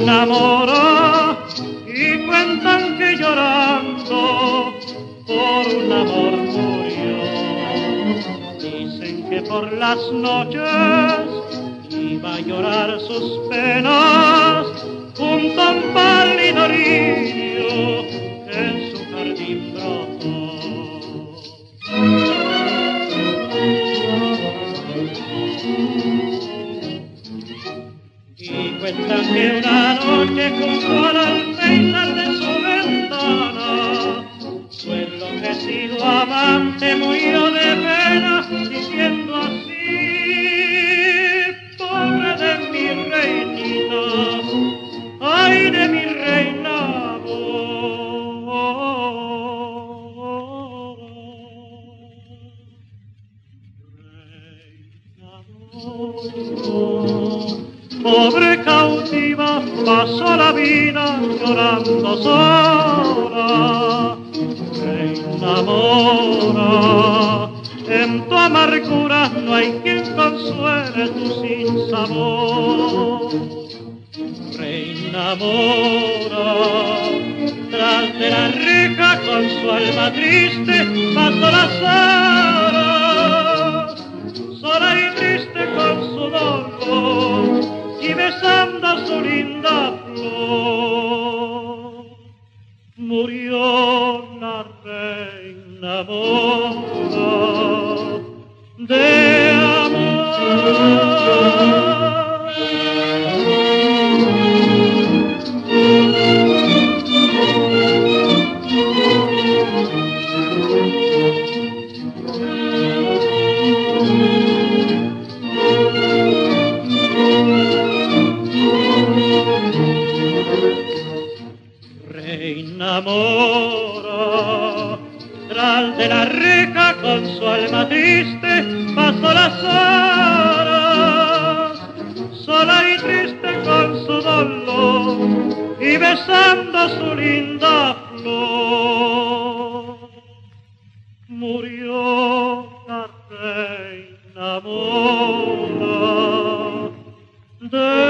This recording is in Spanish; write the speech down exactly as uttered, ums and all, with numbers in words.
enamora y cuentan que llorando por un amor murió. Dicen que por las noches iba a llorar sus penas junto a un pálido lirio que en su jardín brotó. Y cuentan que una noche junto al alféizar de su ventana su enloquecido amante murió de pena, diciendo así: pobre de mi reinita, ay de mi reina amor. Reina amor. Pobre cautiva pasó la vida llorando sola. Reina mora, en tu amargura no hay quien consuele tu sinsabor. Reina mora, tras de la reja con su alma triste pasó las horas, sola y triste con su dolor y besando su linda flor. Murió la reina mora de amor. Reina mora, tras de la reja con su alma triste pasó las horas, sola y triste con su dolor y besando su linda flor. Murió la reina mora de